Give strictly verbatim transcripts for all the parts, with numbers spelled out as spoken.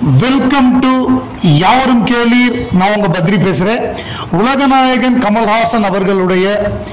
Welcome to யாவரும் கேளீர். நான் உங்க பத்ரி பேசுறேன். உலகநாயகன் கமல்ஹாசன் அவர்களுடைய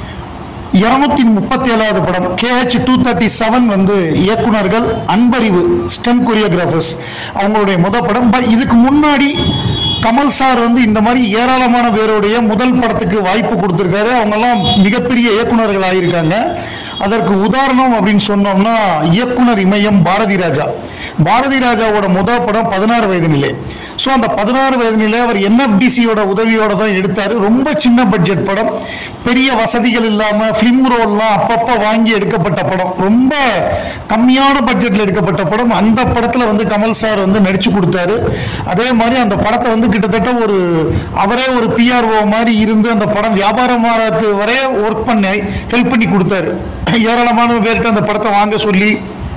இருநூத்தி முப்பத்தி ஏழாவது படம் கேஹெச் டூ தேர்ட்டி செவன் வந்து இயக்குனர்கள் அன்பறிவு ஸ்டன் கொரியோகிராஃபர்ஸ் அவங்களுடைய முதல் படம். பட் இதுக்கு முன்னாடி கமல் சார் வந்து இந்த மாதிரி ஏராளமான பேருடைய முதல் படத்துக்கு வாய்ப்பு கொடுத்துருக்காரு. அவங்கெல்லாம் மிகப்பெரிய இயக்குனர்கள் ஆகியிருக்காங்க. அதற்கு உதாரணம் அப்படின்னு சொன்னோம்னா இயக்குனர் இமயம் பாரதி ராஜா. பாரதி ராஜாவோட முதல் படம் பதினாறு வயது நிலை. ஸோ அந்த பதினாறு வயது நிலை அவர் என்எஃப்டிசியோட உதவியோட தான் எடுத்தார். ரொம்ப சின்ன பட்ஜெட் படம், பெரிய வசதிகள் இல்லாமல் ஃபிலிம் ரோல்லாம் அப்பப்போ வாங்கி எடுக்கப்பட்ட படம், ரொம்ப கம்மியான பட்ஜெட்டில் எடுக்கப்பட்ட படம். அந்த படத்தில் வந்து கமல் சார் வந்து நடிச்சு கொடுத்தாரு. அதே மாதிரி அந்த படத்தை வந்து கிட்டத்தட்ட ஒரு அவரே ஒரு பிஆர்ஓ மாதிரி இருந்து அந்த படம் வியாபாரமாகிறது வரை ஒர்க் பண்ணி ஹெல்ப் பண்ணி கொடுத்தாரு. ஏராளமான பேருக்கு அந்த படத்தை வாங்க சொல்லி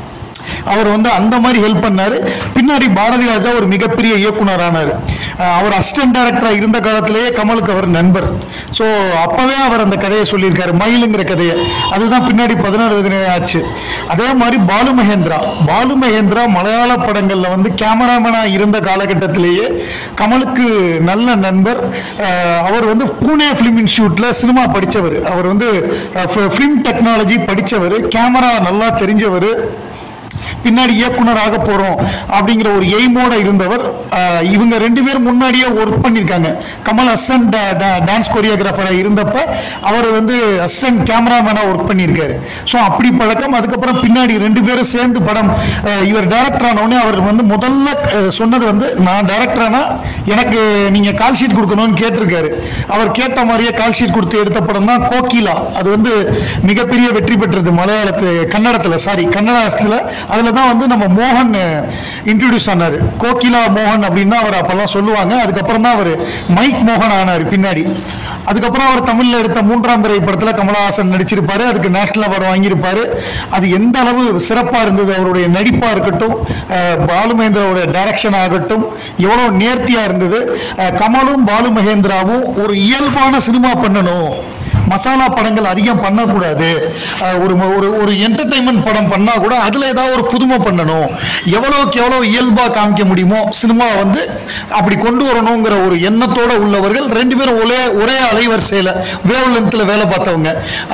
அவர் வந்து அந்த மாதிரி ஹெல்ப் பண்ணாரு. பின்னாடி பாரதி ராஜா ஒரு மிகப்பெரிய இயக்குனர் ஆனார். அவர் அசிஸ்டன்ட் டைரக்டராக இருந்த காலத்திலேயே கமலுக்கு அவர் நண்பர். ஸோ அப்பவே அவர் அந்த கதையை சொல்லியிருக்காரு, மயிலுங்கிற கதையை. அதுதான் பின்னாடி பதினாறு வயது ஆச்சு. அதே மாதிரி பாலு மகேந்திரா பாலு மகேந்திரா மலையாள படங்களில் வந்து கேமராமேனாக இருந்த காலகட்டத்திலேயே கமலுக்கு நல்ல நண்பர். அவர் வந்து பூனே ஃபிலிம் இன்ஸ்டியூட்டில் சினிமா படித்தவர். அவர் வந்து ஃபிலிம் டெக்னாலஜி படித்தவர், கேமரா நல்லா தெரிஞ்சவர். பின்னாடி இயக்குனராக போகிறோம் அப்படிங்கிற ஒரு எய்மோட இருந்தவர். இவங்க ரெண்டு பேரும் முன்னாடியே ஒர்க் பண்ணியிருக்காங்க. கமல் அசிஸ்டன்ட் டான்ஸ் கொரியோகிராஃபராக இருந்தப்ப அவர் வந்து அசிஸ்டன்ட் கேமராமேனாக ஒர்க் பண்ணியிருக்காரு. ஸோ அப்படி பழக்கம். அதுக்கப்புறம் பின்னாடி ரெண்டு பேரும் சேர்ந்து படம் இவர் டைரக்டர் ஆனவுடனே அவர் வந்து முதல்ல சொன்னது வந்து, நான் டைரக்டர் ஆனால் எனக்கு நீங்கள் கால் ஷீட் கொடுக்கணும்னு கேட்டிருக்காரு. அவர் கேட்ட மாதிரியே கால் ஷீட் கொடுத்து எடுத்த படம் தான் கோகிலா. அது வந்து மிகப்பெரிய வெற்றி பெற்றது மலையாளத்து கன்னடத்தில் சாரி கன்னடத்தில். அதில் தான் வந்து நம்ம மோகன் இன்ட்ரோடியூஸ் ஆனார். கோகிலா மோகன் அப்படின்னு அவர் அப்பெல்லாம் சொல்லுவாங்க. அதுக்கப்புறம் தான் அவர் மைக் மோகன் ஆனார் பின்னாடி. அதுக்கப்புறம் அவர் தமிழில் எடுத்த மூன்றாம் பிறை படத்தில் கமலஹாசன் நடிச்சிருப்பாரு. அதுக்கு நேஷனல் அவார்டு வாங்கியிருப்பாரு. அது எந்த அளவு சிறப்பாக இருந்தது, அவருடைய நடிப்பாக இருக்கட்டும், பாலு மகேந்திராவுடைய டைரக்ஷன் ஆகட்டும், எவ்வளோ நேர்த்தியாக இருந்தது. கமலும் பாலு மகேந்திராவும் ஒரு இயல்பான சினிமா பண்ணணும், மசாலா படங்கள் அதிகம் பண்ணக்கூடாது, ஒரு ஒரு ஒரு என்டர்டைன்மெண்ட் படம் பண்ணால் கூட அதில் ஏதாவது ஒரு புதுமை பண்ணணும், எவ்வளோக்கு எவ்வளோ இயல்பாக காமிக்க முடியுமோ சினிமா வந்து அப்படி கொண்டு வரணுங்கிற ஒரு எண்ணத்தோடு உள்ளவர்கள் ரெண்டு பேரும் ஒரே ஒரே அலைவரிசையில் வேவ் லென்த்தில் வேலை பார்த்தவங்க.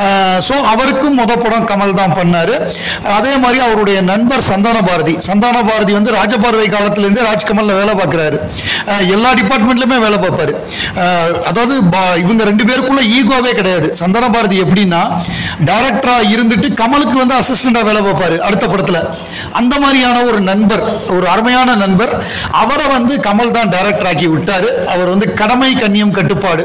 ஸோ அவருக்கும் முத படம் கமல் தான் பண்ணார். அதே மாதிரி அவருடைய நண்பர் சந்தான பாரதி சந்தான பாரதி வந்து ராஜபார்வை காலத்திலேருந்தே ராஜ்கமலில் வேலை பார்க்குறாரு. எல்லா டிபார்ட்மெண்ட்லையுமே வேலை பார்ப்பார். அதாவது இவங்க ரெண்டு பேருக்குள்ள ஈகோவே கிடையாது. சந்தான பாரதி எப்படின்னா டைரக்டரா இருந்துட்டு கமலுக்கு வந்து அசிஸ்டண்டா வேலை பார்ப்பாரு அடுத்த படத்துல. அந்த மாதிரியான ஒரு நண்பர், ஒரு அருமையான நண்பர். அவரை வந்து கமல் தான் டைரக்டர் ஆக்கி விட்டாரு. அவர் வந்து கடமை கண்ணியம் கட்டுப்பாடு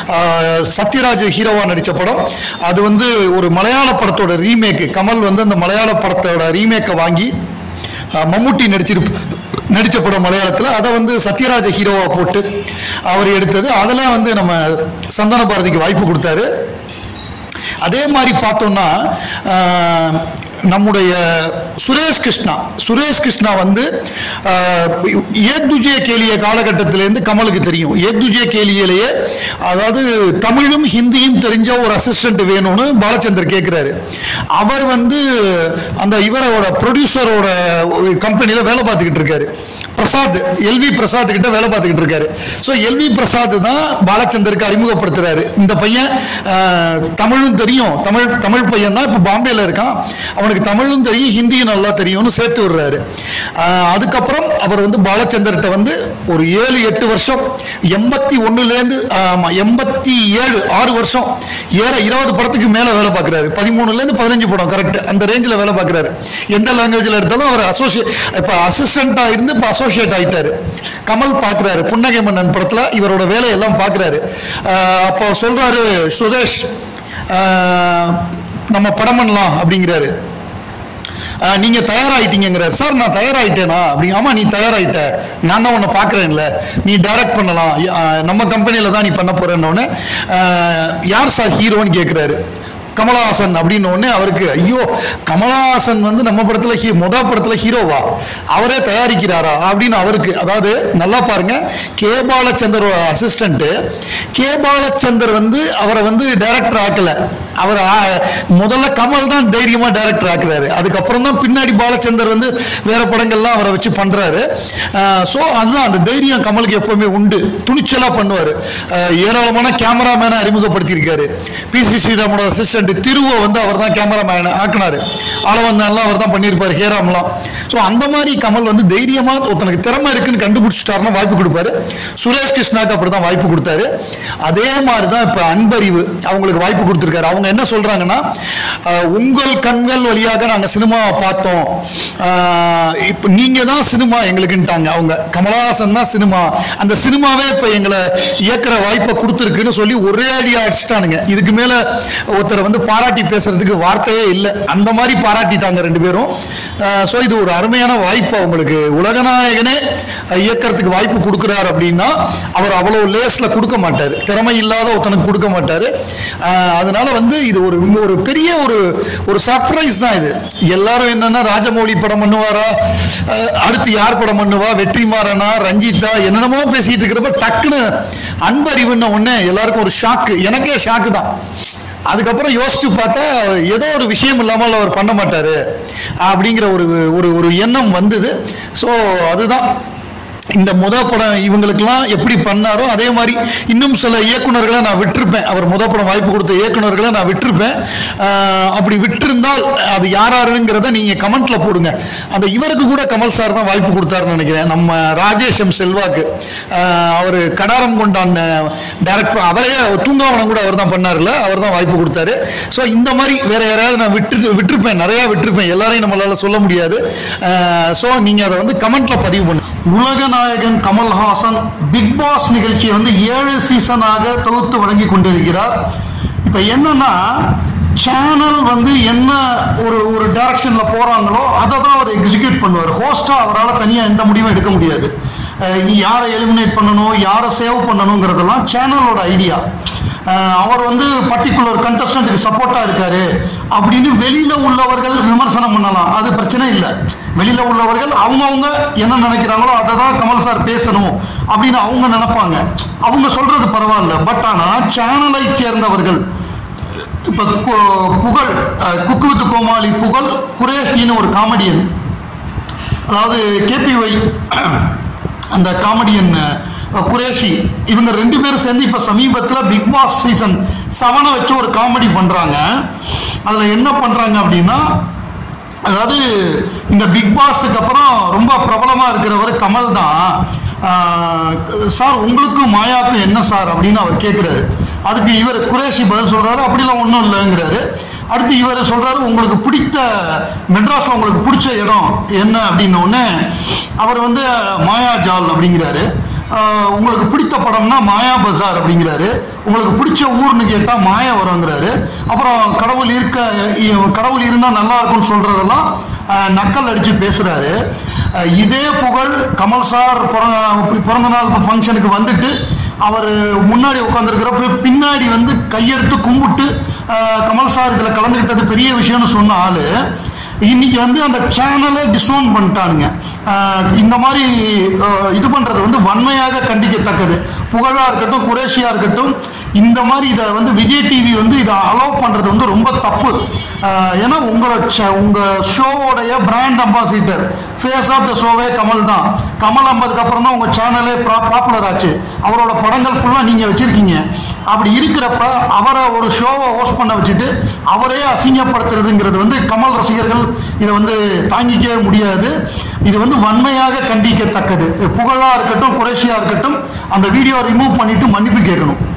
சத்யராஜ் ஹீரோவா நடிச்ச படம். அது வந்து ஒரு மலையாள படத்தோட ரீமேக். கமல் வந்து அந்த மலையாள படத்தோட ரீமேக்கை வாங்கி மம்முட்டி நடிச்சிருப்பு நடித்த படம் மலையாளத்தில். அதை வந்து சத்யராஜ ஹீரோவாக போட்டு அவர் எடுத்தது. அதெல்லாம் வந்து நம்ம சந்தான பாரதிக்கு வாய்ப்பு கொடுத்தாரு. அதே மாதிரி பார்த்தோம்னா நம்முடைய சுரேஷ் கிருஷ்ணா சுரேஷ் கிருஷ்ணா வந்து ஏக் துஜே கேலிய காலகட்டத்திலேருந்து கமலுக்கு தெரியும். ஏக் துஜே கேலியிலேயே அதாவது தமிழும் ஹிந்தியும் தெரிஞ்ச ஒரு அசிஸ்டன்ட் வேணும்னு பாலச்சந்தர் கேட்குறாரு. அவர் வந்து அந்த இவரோட ப்ரொடியூசரோட கம்பெனியில் வேலை பார்த்துக்கிட்டு இருக்காரு. பிரசாத் எல்வி பிரசாத் கிட்ட வேலை பார்த்துக்கிட்டு இருக்காரு. ஸோ எல்வி பிரசாத் தான் பாலச்சந்தருக்கு அறிமுகப்படுத்துறாரு. இந்த பையன் தமிழும் தெரியும், தமிழ் தமிழ் பையன் தான், இப்போ பாம்பேல இருக்கான், அவனுக்கு தமிழும் தெரியும் ஹிந்தியும் நல்லா தெரியும்னு சேர்த்து விடுறாரு. அதுக்கப்புறம் அவர் வந்து பாலச்சந்தர்கிட்ட வந்து ஒரு ஏழு எட்டு வருஷம் எண்பத்தி ஒன்னுலேருந்து எண்பத்தி ஏழு ஆறு வருஷம் ஏற இருபது படத்துக்கு மேலே வேலை பார்க்குறாரு. பதிமூணுலேருந்து பதினஞ்சு படம் கரெக்ட் அந்த ரேஞ்சில் வேலை பார்க்குறாரு. எந்த லாங்குவேஜில் எடுத்தாலும் அவர் அசோசியேட் இப்போ அசிஸ்டண்ட்டாக இருந்து இப்போ அசோசியேட் ஆகிட்டாரு. கமல் பார்க்குறாரு புன்னகை மன்னன் படத்தில் இவரோட வேலையெல்லாம் பார்க்குறாரு. அப்போ சொல்கிறாரு, சுரேஷ் நம்ம படம் பண்ணலாம் அப்படிங்கிறாரு. நீங்க தயாராயிட்டீங்கிறார். சார் நான் தயாராயிட்டேனா அப்படி? ஆமா நீ தயாராயிட்ட, நான் தான் உன்னை பார்க்குறேன்ல, நீ டைரக்ட் பண்ணலாம், நம்ம கம்பெனியில் தான் நீ பண்ண போறேன்னு. யார் சார் ஹீரோன்னு கேட்குறாரு. கமலஹாசன் அப்படின்னு ஒன்று அவருக்கு ஐயோ கமலஹாசன் வந்து நம்ம படத்தில் ஹீ மொத படத்தில் ஹீரோவா அவரே தயாரிக்கிறாரா அப்படின்னு அவருக்கு. அதாவது நல்லா பாருங்க, K Balachander assistant K Balachander வந்து அவரை வந்து டைரக்டர் ஆக்கல. அவர் முதல்ல கமல் தான் தைரியமா டைரக்டர் ஆக்குறாரு. அதுக்கப்புறம் தான் பின்னாடி பாலச்சந்தர் வந்து வேற படங்கள்லாம் அவரை வச்சு பண்றாரு. ஸோ அதுதான் அந்த தைரியம் கமலுக்கு எப்பவுமே உண்டு, துணிச்சலா பண்ணுவார். ஏராளமான கேமராமேனை அறிமுகப்படுத்தியிருக்காரு. பி சி ஸ்ரீராமோட அசிஸ்டன்ட் திருவை வந்து அவர் தான் கேமராமேன் ஆக்குனாரு. ஆளவந்தான்லாம் அவர் தான் பண்ணியிருப்பார், ஹேராம்லாம். ஸோ அந்த மாதிரி கமல் வந்து தைரியமா ஒருத்தனுக்கு திறமை இருக்குன்னு கண்டுபிடிச்சிட்டாருன்னா வாய்ப்பு கொடுப்பாரு. சுரேஷ் கிருஷ்ணாக்கு அப்படி தான் வாய்ப்பு கொடுத்தாரு. அதே மாதிரி தான் இப்போ அன்பறிவு அவங்களுக்கு வாய்ப்பு கொடுத்துருக்காரு. அவங்க என்ன சொல்றாங்கன்னா, உங்கள் கண்கள் வழியாக நாங்கள் சினிமாவை பார்த்தோம், இப்போ நீங்க தான் சினிமா எங்களுக்குன்ட்டாங்க. அவங்க கமலஹாசன் தான் சினிமா, அந்த சினிமாவே இப்போ எங்களை இயக்கிற வாய்ப்பை கொடுத்துருக்குன்னு சொல்லி ஒரே அடியா அடிச்சுட்டானுங்க. இதுக்கு மேல ஒருத்தர் வந்து பாராட்டி பேசுறதுக்கு வார்த்தையே இல்லை, அந்த மாதிரி பாராட்டிட்டாங்க ரெண்டு பேரும். ஸோ இது ஒரு அருமையான வாய்ப்பு அவங்களுக்கு. உலகநாயகனே இயக்கிறதுக்கு வாய்ப்பு கொடுக்குறாரு அப்படின்னா அவர் அவ்வளோ லேஸ்ல கொடுக்க மாட்டார், திறமை இல்லாத ஒருத்தனுக்கு கொடுக்க மாட்டார். அதனால வந்து இது ஒரு ஒரு பெரிய ஒரு ஒரு சர்ப்ரைஸ் தான் இது. எல்லாரும் என்னன்னா ராஜமௌழி படம் பண்ணுவாரா, அடுத்து யார் படம் பண்ணுவா, வெற்றிமாறனா, ரஞ்சிதா என்னென்னமோ பேசிட்டு இருக்கிறப்ப டக்குன்னு அன்பறிவுன்னு ஒண்ணு எல்லாருக்கும் ஒரு ஷாக்கு. எனக்கே ஷாக்கு தான். அதுக்கப்புறம் யோசிச்சு பார்த்தா ஏதோ ஒரு விஷயம் இல்லாமல் அவர் பண்ண மாட்டாரு அப்படிங்கிற ஒரு ஒரு எண்ணம் வந்தது. ஸோ அதுதான் இந்த முத படம் இவங்களுக்கெல்லாம் எப்படி பண்ணாரோ அதே மாதிரி இன்னும் சில இயக்குநர்களை நான் விட்டுருப்பேன். அவர் முத படம் வாய்ப்பு கொடுத்த இயக்குநர்களை நான் விட்டுருப்பேன். அப்படி விட்டிருந்தால் அது யாராருங்கிறத நீங்கள் கமெண்ட்ல போடுங்க. அந்த இவருக்கு கூட கமல் சார் தான் வாய்ப்பு கொடுத்தாருன்னு நினைக்கிறேன், நம்ம ராஜேஷ் எம் செல்வாக்கு. அவர் கடாரம் கொண்டான் டைரக்டர், அவரே தூங்காவனம் கூட அவர் தான் பண்ணார்ல, அவர் தான் வாய்ப்பு கொடுத்தாரு. ஸோ இந்த மாதிரி வேற யாராவது நான் விட்டு விட்டுருப்பேன், நிறையா விட்டுருப்பேன், எல்லாரையும் நம்மளால சொல்ல முடியாது. ஸோ நீங்கள் அதை வந்து கமெண்ட்ல பதிவு பண்ணுங்க. உலக நாயகன் கமல்ஹாசன் பிக் பாஸ் நிகழ்ச்சியை வந்து ஏழு சீசனாக தொகுத்து வழங்கி கொண்டிருக்கிறார். இப்போ என்னன்னா, சேனல் வந்து என்ன ஒரு ஒரு டைரக்ஷன்ல போறாங்களோ அதை தான் அவர் எக்ஸிக்யூட் பண்ணுவார். ஹோஸ்டா அவரால் தனியாக எந்த முடிவும் எடுக்க முடியாது. யாரை எலிமினேட் பண்ணணும், யாரை சேவ் பண்ணணுங்கிறதெல்லாம் சேனலோட ஐடியா. அவர் வந்து பர்டிகுலர் கண்டஸ்டன்ட்டுக்கு சப்போர்ட்டா இருக்காரு அப்படின்னு வெளியில உள்ளவர்கள் விமர்சனம் பண்ணலாம், அது பிரச்சனை இல்லை. வெளியில உள்ளவர்கள் அவங்கவுங்க என்ன நினைக்கிறாங்களோ அதை தான் கமல் சார் பேசணும் அப்படின்னு அவங்க நினைப்பாங்க, அவங்க சொல்றது பரவாயில்ல. பட் ஆனா சேனலை சேர்ந்தவர்கள் இப்ப புகழ், குக்கு வித் கோமாளி புகழ், குரேஷின்னு ஒரு காமெடியன், அதாவது கேபிஒய் அந்த காமெடியன் குரேஷி, இவங்க ரெண்டு பேரும் சேர்ந்து இப்ப சமீபத்தில் பிக் பாஸ் சீசன் செவனை வச்சு ஒரு காமெடி பண்றாங்க. அதுல என்ன பண்றாங்க அப்படின்னா, அதாவது இந்த பிக் பாஸுக்கு அப்புறம் ரொம்ப பிரபலமா இருக்கிறவர் கமல் தான். சார் உங்களுக்கும் மாயாவுக்கும் என்ன சார் அப்படின்னு அவர் கேட்கிறாரு. அதுக்கு இவர் குரேஷி பதில் சொல்றாரு, அப்படிலாம் ஒன்றும் இல்லைங்கிறாரு. அடுத்து இவர் சொல்றாரு, உங்களுக்கு பிடித்த மெட்ராஸ்ல உங்களுக்கு பிடிச்ச இடம் என்ன அப்படின்னு ஒன்று அவர் வந்து மாயாஜால் அப்படிங்கிறாரு. உங்களுக்கு பிடித்த படம்னா மாயா பஜார் அப்படிங்கிறாரு. உங்களுக்கு பிடிச்ச ஊர்னு கேட்டால் மாயாவரங்கிறாரு. அப்புறம் கடவுள் இருக்க கடவுள் இருந்தால் நல்லா இருக்கும்னு சொல்றதெல்லாம் நக்கல் அடிச்சு பேசுறாரு. இதே புகழ் கமல் சார் பிறந்த நாள் ஃபங்க்ஷனுக்கு வந்துட்டு அவர் முன்னாடி உட்காந்துருக்கிறப்ப பின்னாடி வந்து கையெடுத்து கும்பிட்டு கமல் சார் இதில் கலந்துக்கிட்டது பெரிய விஷயம்னு சொன்ன ஆளு இன்னைக்கு வந்து அந்த சேனலை டிஸ்ஓன் பண்ணிட்டானுங்க. இந்த மாதிரி இது பண்றது வந்து வன்மையாக கண்டிக்கத்தக்கது. புகழா இருக்கட்டும், குரேஷியா இருக்கட்டும், இந்த மாதிரி இதை வந்து விஜய் டிவி வந்து இதை அலோவ் பண்றது வந்து ரொம்ப தப்பு. ஏன்னா உங்களை உங்க ஷோவோடைய brand ambassador, face of the ஷோவே கமல் தான். கமல் ஐம்பதுக்கு அப்புறம் தான் உங்க சேனலே பாப்புலர் ஆச்சு. அவரோட படங்கள் ஃபுல்லா நீங்க வச்சிருக்கீங்க. அப்படி இருக்கிறப்ப அவரை ஒரு ஷோவை ஹோஸ்ட் பண்ண வச்சுட்டு அவரே அசிங்கப்படுத்துறதுங்கிறது வந்து கமல் ரசிகர்கள் இதை வந்து தாங்கிக்கவே முடியாது. இது வந்து வன்மையாக கண்டிக்கத்தக்கது. புகழா இருக்கட்டும், குரேஷியா இருக்கட்டும், அந்த வீடியோ ரிமூவ் பண்ணிட்டு மன்னிப்பு கேட்கணும்.